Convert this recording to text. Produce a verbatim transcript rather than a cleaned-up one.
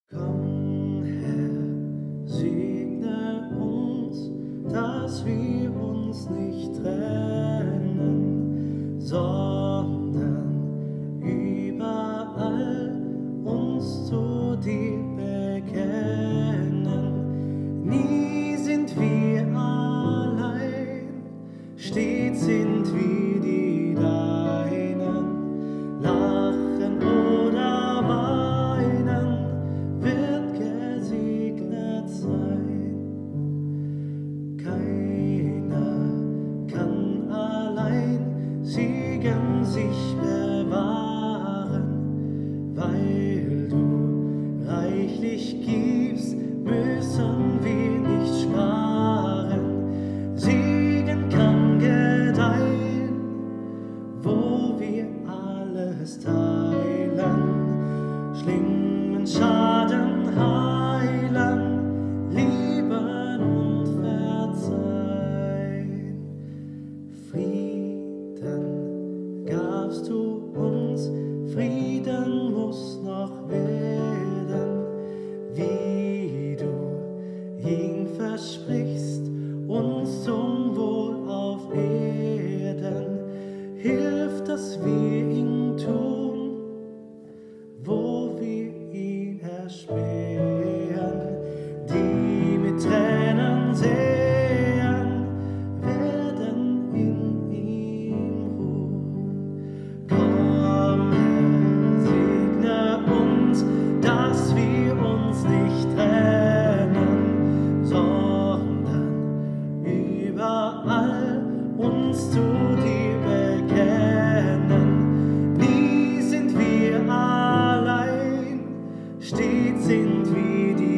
Komm, Herr, segne uns, dass wir uns nicht trennen, sondern überall uns zu dir bekennen. Nie sind wir allein, stets sind wir die Deinen. Lachen oder weinen wird gesegnet sein. Keiner kann allein Segen sich bewahren, weil du reichlich gibst, müssen wir nicht sparen. Segen kann gedeihen, wo wir alles teilen, Schlingen, Schaden heilen, lieben und verzeihen. Frieden gabst du uns, Frieden muss noch werden, wie du ihn versprichst, uns zum Wohl auf Erden. Hilf, dass wir ihn tun, wo wir ihn erspähen. Die mit Tränen sehen, werden in ihm ruhen. Komm, Herr, segne uns, dass wir uns nicht trennen, sondern überall uns zu dir bekennen. Nie sind wir allein, stets sind wir die